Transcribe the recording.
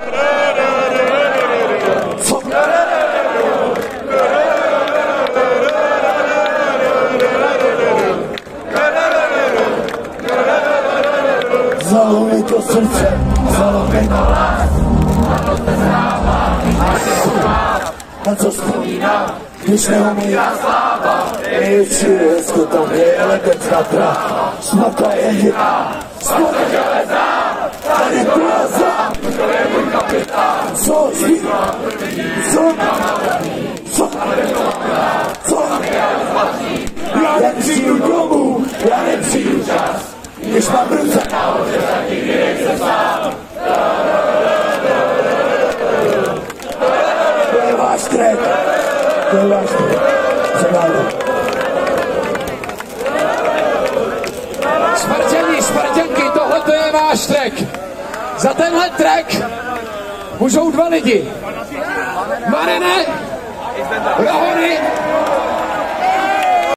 Zalomi to srdce, zalomi to hlas, a to se stává, na co vzpomínám, když neumírá sláva, největší hezko tam je letecká tráva, smrtka je hybná, smrtka železná, tady plazá, to je můj kapitán, co žít, co, já nepřijdu domů, já nepřijdu čas, když mám ruce nahoře, tak nikdy nechce sám. To je váš track. To je váš track. Předávám. Spartění, Spartěnky, tohle to je váš track. Za tenhle track můžou dva lidi. Marine, Rahony